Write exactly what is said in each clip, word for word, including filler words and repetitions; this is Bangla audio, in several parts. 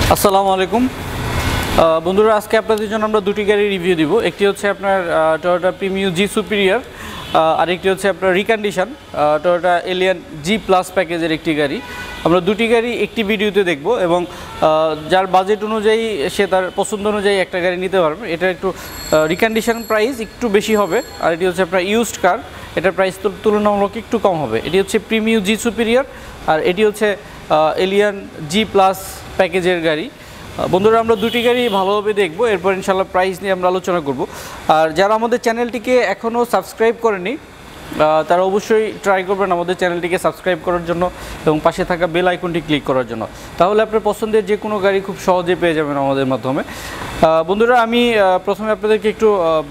আসসালামু আলাইকুম বন্ধুরা, আজকে আপনাদের জন্য আমরা দুটি গাড়ি রিভিউ দিব। একটি হচ্ছে আপনার টয়োটা প্রিমিও জি সুপিরিয়র, আর একটি হচ্ছে আপনার recondition Toyota Allion G plus প্যাকেজের একটি গাড়ি। আমরা দুটি গাড়ি একটি ভিডিওতে দেখব এবং যার বাজেট অনুযায়ী সে তার পছন্দ অনুযায়ী একটা গাড়ি নিতে পারবে। এটা একটু রিকন্ডিশন প্রাইস একটু বেশি হবে, আর এটি হচ্ছে আপনার ইউজড কার, এটার প্রাইস তুলনামূলক একটু কম হবে। এটি হচ্ছে প্রিমিও জি সুপিরিয়র আর এটি হচ্ছে এলিয়ন জি প্লাস প্যাকেজের গাড়ি। বন্ধুরা, আমরা দুটি গাড়ি ভালোভাবে দেখব, এরপর ইনশাল্লাহ প্রাইস নিয়ে আমরা আলোচনা করব। আর যারা আমাদের চ্যানেলটিকে এখনও সাবস্ক্রাইব করেনি তারা অবশ্যই ট্রাই করবেন আমাদের চ্যানেলটিকে সাবস্ক্রাইব করার জন্য এবং পাশে থাকা বেল আইকনটি ক্লিক করার জন্য। তাহলে আপনার পছন্দের যে কোনো গাড়ি খুব সহজে পেয়ে যাবেন আমাদের মাধ্যমে। বন্ধুরা, আমি প্রথমে আপনাদেরকে একটু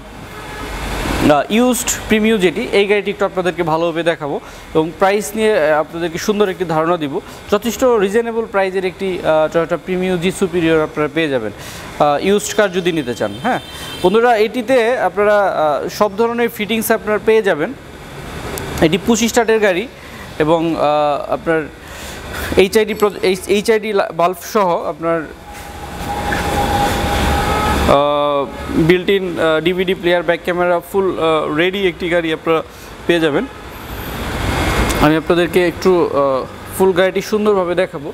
ইউজড প্রিমিও যেটি, এই গাড়িটি একটু আপনাদেরকে ভালোভাবে দেখাবো এবং প্রাইস নিয়ে আপনাদেরকে সুন্দর একটি ধারণা দিব। যথেষ্ট রিজনেবল প্রাইজের একটি টয়োটা প্রিমিও জি সুপিরিয়র আপনারা পেয়ে যাবেন ইউজড কার যদি নিতে চান। হ্যাঁ বন্ধুরা, এটিতে আপনারা সব ধরনের ফিটিংস আপনারা পেয়ে যাবেন। এটি পুশ স্টার্টের গাড়ি এবং আপনার এইচআইডি এইচআইডি বাল্ব সহ আপনার built in DVD player, back camera, full ready একটি গাড়ি আপনারা পেয়ে যাবেন। আমি আপনাদেরকে একটু ফুল গাড়িটি সুন্দরভাবে দেখাবো,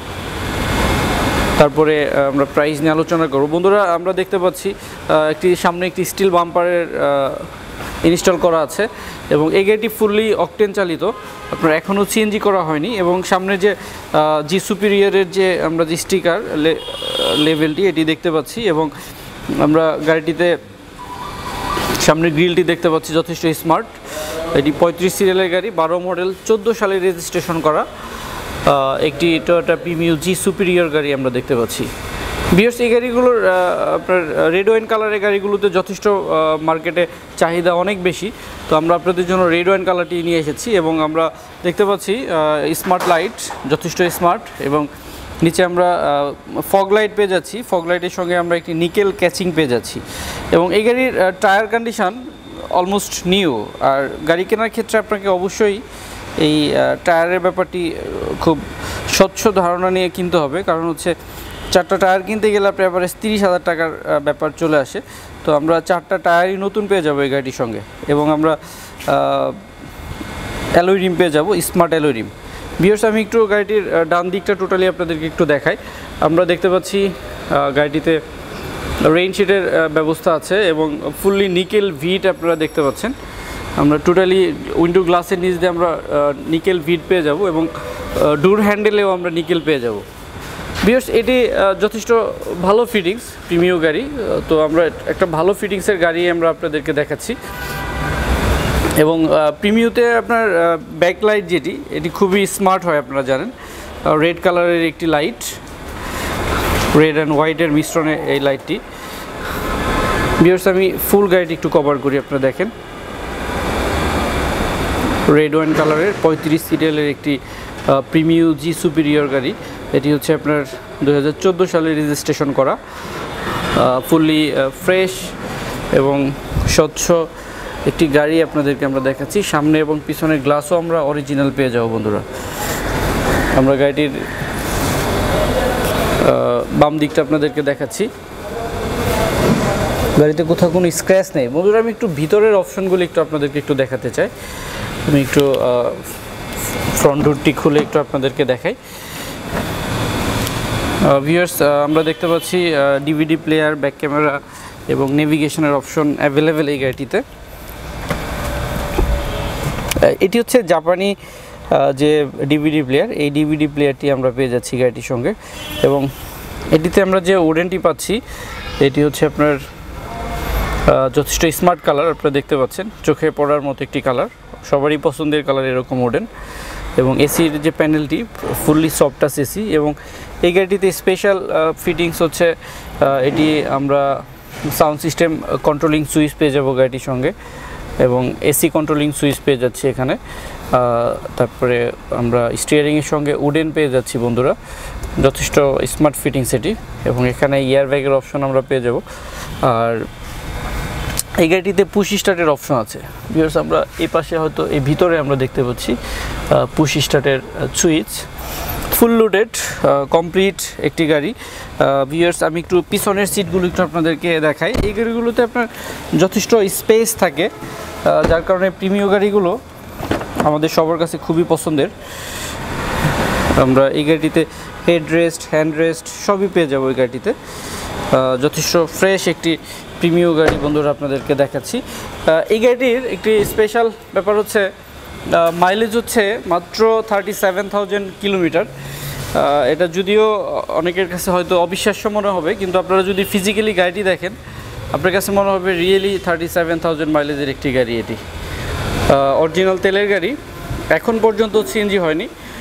তারপরে আমরা প্রাইস নিয়ে আলোচনা করব। বন্ধুরা, আমরা দেখতে পাচ্ছি একটি সামনে একটি স্টিল বাম্পারের ইনস্টল করা আছে এবং এই গাড়িটি ফুললি অকটেন চালিত, আপনার এখনও সিএনজি করা হয়নি। এবং সামনে যে জি সুপিরিয়রের যে আমরা যে স্টিকার লেভেলটি এটি দেখতে পাচ্ছি এবং আমরা গাড়িটিতে সামনের গ্রিলটি দেখতে পাচ্ছি যথেষ্ট স্মার্ট। এটি পঁয়ত্রিশ সিরিয়ালের গাড়ি, বারো মডেল, চোদ্দো সালে রেজিস্ট্রেশন করা একটি টয়োটা প্রিমিও জি সুপিরিয়র গাড়ি আমরা দেখতে পাচ্ছি। বিয়ার্স, এই গাড়িগুলোর আপনার রেড ওয়াইন কালারের গাড়িগুলোতে যথেষ্ট মার্কেটে চাহিদা অনেক বেশি, তো আমরা আপনাদের জন্য রেড ওয়াইন কালারটি নিয়ে এসেছি এবং আমরা দেখতে পাচ্ছি স্মার্ট লাইট, যথেষ্ট স্মার্ট, এবং নিচে আমরা ফগ লাইট পেয়ে যাচ্ছি। ফগ লাইটের সঙ্গে আমরা একটি নিকেল ক্যাচিং পেয়ে যাচ্ছি এবং এই গাড়ির টায়ার কন্ডিশন অলমোস্ট নিউ। আর গাড়ি কেনার ক্ষেত্রে আপনাকে অবশ্যই এই টায়ারের ব্যাপারটি খুব স্বচ্ছ ধারণা নিয়ে কিনতে হবে, কারণ হচ্ছে চারটা টায়ার কিনতে গেলে আপনার এভারেজ তিরিশ হাজার টাকার ব্যাপার চলে আসে। তো আমরা চারটা টায়ারই নতুন পেয়ে যাবো এই গাড়িটির সঙ্গে এবং আমরা অ্যালয় রিম পেয়ে যাবো, স্মার্ট অ্যালয় রিম। ভিউয়ার্স, আমি একটু গাড়িটির ডান দিকটা টোটালি আপনাদেরকে একটু দেখাই। আমরা দেখতে পাচ্ছি গাড়িটিতে রেইনশিটের ব্যবস্থা আছে এবং ফুললি নিকেল ভিট আপনারা দেখতে পাচ্ছেন। আমরা টোটালি উইন্ডো গ্লাসের নিচ দিয়ে আমরা নিকেল ভিট পেয়ে যাব এবং ডোর হ্যান্ডেলেও আমরা নিকেল পেয়ে যাব। ভিউয়ার্স, এটি যথেষ্ট ভালো ফিটিংস প্রিমিও গাড়ি, তো আমরা একটা ভালো ফিটিংসের গাড়ি আমরা আপনাদেরকে দেখাচ্ছি। এবং প্রিমিওতে আপনার ব্যাকলাইট যেটি, এটি খুবই স্মার্ট হয়, আপনারা জানেন। রেড কালারের একটি লাইট, রেড অ্যান্ড হোয়াইটের মিশ্রণে এই লাইটটি। ভিউয়ার্স, আমি ফুল গাড়িটি একটু কভার করি, আপনারা দেখেন। রেড ওয়াইন কালারের পঁয়ত্রিশ সিরিয়ালের একটি প্রিমিও জি সুপিরিয়র গাড়ি। এটি হচ্ছে আপনার দু হাজার চোদ্দো সালে রেজিস্ট্রেশন করা, ফুললি ফ্রেশ এবং স্বচ্ছ একটি গাড়ি আপনাদেরকে আমরা দেখাচ্ছি। সামনে এবং পিছনের গ্লাসও আমরা অরিজিনাল পেয়ে যাব। বন্ধুরা, আমরা গাড়িটির বাম দিকটা আপনাদেরকে দেখাচ্ছি। গাড়িতে কোথাও কোনো স্ক্র্যাচ নেই। বন্ধুরা, আমি একটু ভিতরের অপশনগুলো একটু আপনাদেরকে একটু দেখাতে চাই। আমি একটু ফ্রন্ট ডোরটি খুলে একটু আপনাদেরকে দেখাই। ভিউয়ার্স, আমরা দেখতে পাচ্ছি ডিভিডি প্লেয়ার, ব্যাক ক্যামেরা এবং নেভিগেশনের অপশন অ্যাভেলেবেল এই গাড়িটিতে। এটি হচ্ছে জাপানি যে ডিভিডি প্লেয়ার, এই ডিভিডি প্লেয়ারটি আমরা পেয়ে যাচ্ছি গাড়িটির সঙ্গে এবং এটিতে আমরা যে ওডেনটি পাচ্ছি এটি হচ্ছে আপনার যথেষ্ট স্মার্ট কালার, আপনারা দেখতে পাচ্ছেন, চোখে পড়ার মতো একটি কালার, সবারই পছন্দের কালার এরকম ওডেন। এবং এসির যে প্যানেলটি ফুললি সফট টাচ এসি এবং এই গাড়িটিতে স্পেশাল ফিটিংস হচ্ছে এটি আমরা সাউন্ড সিস্টেম কন্ট্রোলিং সুইচ পেয়ে যাবো গাড়িটির সঙ্গে এবং এসি কন্ট্রোলিং সুইচ পেয়ে যাচ্ছি এখানে। তারপরে আমরা স্টিয়ারিংয়ের সঙ্গে উডেন পেয়ে যাচ্ছি। বন্ধুরা, যথেষ্ট স্মার্ট ফিটিংস এটি এবং এখানে এয়ার ব্যাগের অপশন আমরা পেয়ে যাব। আর এই গাড়িটিতে পুশ স্টার্টের অপশন আছে। ভিউয়ার্স, আমরা এই পাশে হয়তো এই ভিতরে আমরা দেখতে পাচ্ছি পুশ স্টার্টের সুইচ। ফুল লোডেড কমপ্লিট একটি গাড়ি। ভিউয়ার্স আমি একটু পিছনের সিটগুলো একটু আপনাদেরকে দেখাই। এই গাড়িগুলোতে আপনার যথেষ্ট স্পেস থাকে, যার কারণে প্রিমিয়াম গাড়িগুলো আমাদের সবার কাছে খুবই পছন্দের। আমরা এই গাড়িটিতে হেড রেস্ট, হ্যান্ড রেস্ট সবই পেয়ে যাবো। এই গাড়িটিতে যথেষ্ট ফ্রেশ একটি প্রিমিয়াম গাড়ি বন্ধুরা আপনাদেরকে দেখাচ্ছি। এই গাড়িটির একটি স্পেশাল ব্যাপার হচ্ছে মাইলেজ হচ্ছে মাত্র থার্টি সেভেন থাউজেন্ড কিলোমিটার। এটা যদিও অনেকের কাছে হয়তো অবিশ্বাস্য মনে হবে, কিন্তু আপনারা যদি ফিজিক্যালি গাড়িটি দেখেন আপনার কাছে মনে হবে রিয়েলি থার্টি সেভেন থাউজেন্ড মাইলেজের একটি গাড়ি। এটি অরিজিনাল তেলের গাড়ি, এখন পর্যন্ত সিএনজি হয়নি।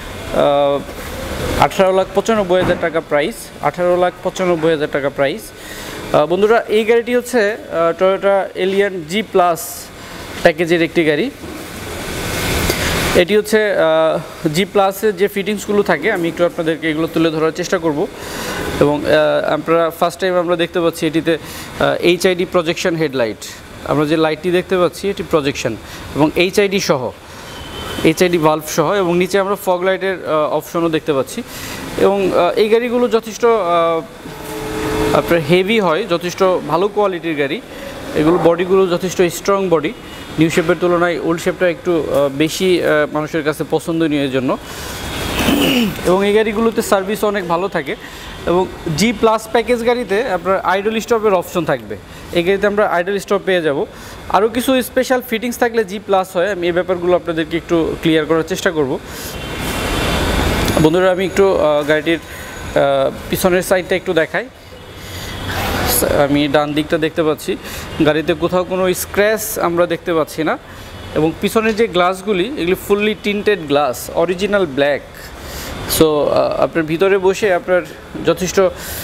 আঠারো লাখ পঁচানব্বই হাজার টাকা প্রাইস, আঠারো লাখ পঁচানব্বই হাজার টাকা প্রাইস। বন্ধুরা এই গাড়িটি হচ্ছে টয়োটা এলিয়ন জি প্লাস প্যাকেজের একটি গাড়ি। এটি হচ্ছে জি প্লাসের যে ফিটিংসগুলো থাকে আমি একটু আপনাদেরকে এগুলো তুলে ধরার চেষ্টা করব। এবং আপনারা ফার্স্ট টাইম আমরা দেখতে পাচ্ছি এটিতে এইচআইডি প্রজেকশন হেডলাইট। আমরা যে লাইটটি দেখতে পাচ্ছি এটি প্রজেকশন এবং এইচআইডি সহ, এইচআইডি ভালভ সহ, এবং নিচে আমরা ফগ লাইটের অপশনও দেখতে পাচ্ছি। এবং এই গাড়িগুলো যথেষ্ট আপনার হেভি হয়, যথেষ্ট ভালো কোয়ালিটির গাড়ি। এগুলো বডিগুলো যথেষ্ট স্ট্রং বডি, নিউ শেপের তুলনায় ওল্ড শেপটা একটু বেশি মানুষের কাছে পছন্দনীয় এর জন্য। এবং এই গাড়িগুলোতে সার্ভিস অনেক ভালো থাকে। এবং জি প্লাস প্যাকেজ গাড়িতে আপনার আইডল স্টপের অপশন থাকবে। এই গাড়িতে আমরা আইডল স্টপ পেয়ে যাব। আরও কিছু স্পেশাল ফিটিংস থাকলে জি প্লাস হয়, আমি এই ব্যাপারগুলো আপনাদেরকে একটু ক্লিয়ার করার চেষ্টা করব। বন্ধুরা আমি একটু গাড়িটির পিছনের সাইডটা একটু দেখাই। আমি ডান দিকটা দেখতে পাচ্ছি, গাড়িতে কোথাও কোনো স্ক্র্যাচ আমরা দেখতে পাচ্ছি না। এবং পিছনের যে গ্লাসগুলি এগুলি fully tinted glass, original black. So আপনার ভিতরে বসে আপনার যথেষ্ট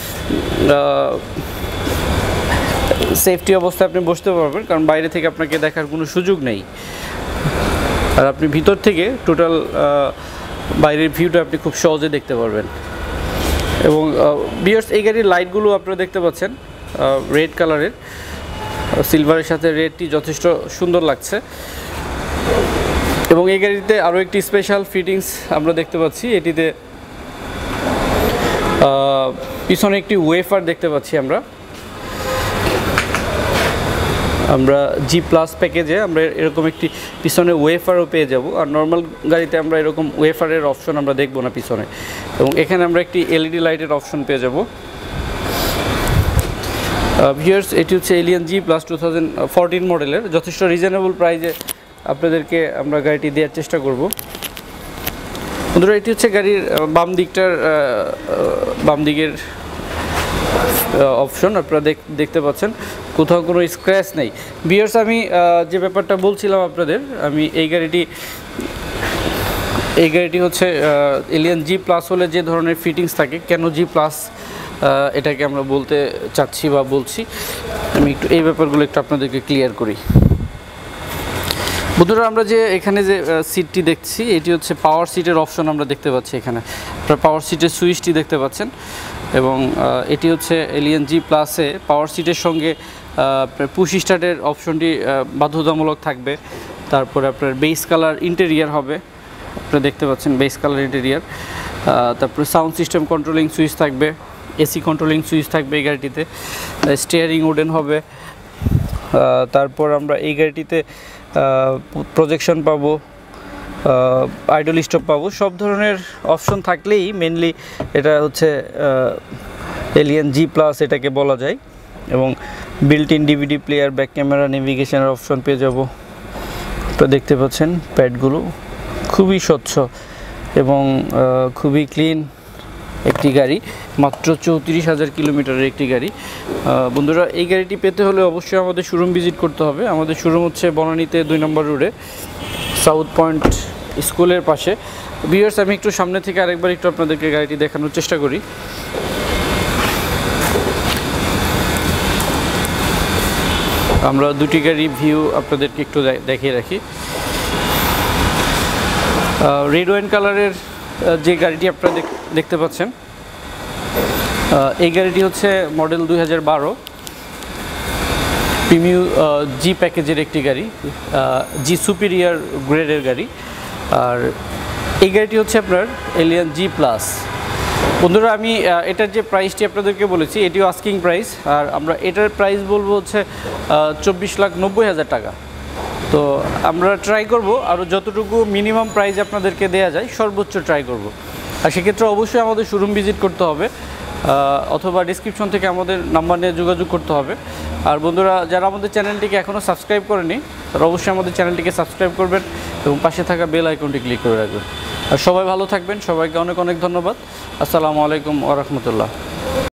সেফটি অবস্থায় আপনি বসতে পারবেন, কারণ বাইরে থেকে আপনাকে দেখার কোনো সুযোগ নেই। আর আপনি ভিতর থেকে টোটাল বাইরের ভিউটা আপনি খুব সহজে দেখতে পারবেন। এবং ভিউয়ার্স এই গাড়ির লাইটগুলো আপনারা দেখতে পাচ্ছেন রেড কালারের, সিলভারের সাথে রেডটি যথেষ্ট সুন্দর লাগছে। এবং এই গাড়িতে আরও একটি স্পেশাল ফিটিংস আমরা দেখতে পাচ্ছি। এটিতে পিছনে একটি ওয়েফার দেখতে পাচ্ছি আমরা আমরা জি প্লাস প্যাকেজে আমরা এরকম একটি পিছনে ওয়েফারও পেয়ে যাব। আর নর্মাল গাড়িতে আমরা এরকম ওয়েফারের অপশন আমরা দেখব না পিছনে। এবং এখানে আমরা একটি এলইডি লাইটের অপশন পেয়ে যাব। ভিউয়ার্স এটি হচ্ছে Allion G plus two thousand fourteen মডেলের, যথেষ্ট রিজনেবল প্রাইজে আপনাদেরকে আমরা গাড়িটি দেওয়ার চেষ্টা করব। বন্ধুরা এটি হচ্ছে গাড়ির বাম দিকটার বাম দিকের অপশন আপনারা দেখতে পাচ্ছেন, কোথাও কোনো স্ক্র্যাচ নেই। ভিউয়ার্স আমি যে ব্যাপারটা বলছিলাম আপনাদের, আমি এই গাড়িটি এই গাড়িটি হচ্ছে এলিয়ন জি প্লাস হলে যে ধরনের ফিটিংস থাকে, কেন জি প্লাস এটাকে আমরা বলতে চাচ্ছি বা বলছি, আমি একটু এই ব্যাপারগুলো একটু আপনাদেরকে ক্লিয়ার করি। বন্ধুরা আমরা যে এখানে যে সিটটি দেখছি এটি হচ্ছে পাওয়ার সিটের অপশন আমরা দেখতে পাচ্ছি। এখানে আপনারা পাওয়ার সিটের সুইচটি দেখতে পাচ্ছেন। এবং এটি হচ্ছে এলিয়ন জি প্লাসে পাওয়ার সিটের সঙ্গে পুশ স্টার্টের অপশনটি বাধ্যতামূলক থাকবে। তারপরে আপনার বেস কালার ইন্টেরিয়ার হবে, আপনারা দেখতে পাচ্ছেন বেস কালার ইন্টেরিয়ার। তারপরে সাউন্ড সিস্টেম কন্ট্রোলিং সুইচ থাকবে, এসি কন্ট্রোলিং সুইচ থাকবে এই গাড়িটিতে, স্টিয়ারিং উডেন হবে। তারপর আমরা এই গাড়িটিতে প্রজেকশন পাবো, আইডল স্টপ পাবো, সব ধরনের অপশন থাকলেই মেনলি এটা হচ্ছে এলিয়ন জি প্লাস এটাকে বলা যায়। এবং built in DVD player, back camera, নেভিগেশনের অপশন পেয়ে যাব। তো দেখতে পাচ্ছেন প্যাডগুলো খুবই স্বচ্ছ এবং খুবই ক্লিন একটি গাড়ি, মাত্র চৌত্রিশ হাজার কিলোমিটারের একটি গাড়ি। বন্ধুরা এই গাড়িটি পেতে হলে অবশ্যই আমাদের শোরুম ভিজিট করতে হবে। আমাদের শোরুম হচ্ছে বনানীতে দুই নম্বর রোডে, সাউথ পয়েন্ট স্কুলের পাশে। ভিউয়ার্স আমি একটু সামনে থেকে আরেকবার একটু আপনাদেরকে গাড়িটি দেখানোর চেষ্টা করি। আমরা দুটি গাড়ি ভিউ আপনাদেরকে একটু দেখিয়ে রাখি। রেড ওয়াইন কালারের যে গাড়িটি আপনারা দেখতে পাচ্ছেন এই গাড়িটি হচ্ছে মডেল দুই হাজার বারো প্রিমিয়াম জি প্যাকেজের একটি গাড়ি, জি সুপিরিয়র গ্রেডের গাড়ি। আর এই গাড়িটি হচ্ছে আপনার এলিয়ন জি প্লাস। বন্ধুরা আমি এটার যে প্রাইসটি আপনাদেরকে বলেছি এটিও আস্কিং প্রাইস, আর আমরা এটার প্রাইস বলবো হচ্ছে চব্বিশ লাখ নব্বই হাজার টাকা। তো আমরা ট্রাই করব আরও যতটুকু মিনিমাম প্রাইস আপনাদেরকে দেওয়া যায় সর্বোচ্চ ট্রাই করব। আর সেক্ষেত্রে অবশ্যই আমাদের শোরুম ভিজিট করতে হবে অথবা ডিসক্রিপশন থেকে আমাদের নাম্বার নিয়ে যোগাযোগ করতে হবে। আর বন্ধুরা যারা আমাদের চ্যানেলটিকে এখনও সাবস্ক্রাইব করেনি তারা অবশ্যই আমাদের চ্যানেলটিকে সাবস্ক্রাইব করবেন এবং পাশে থাকা বেল আইকনটি ক্লিক করে রাখবেন। আর সবাই ভালো থাকবেন, সবাইকে অনেক অনেক ধন্যবাদ। আসসালামু আলাইকুম ওয়া রাহমাতুল্লাহ।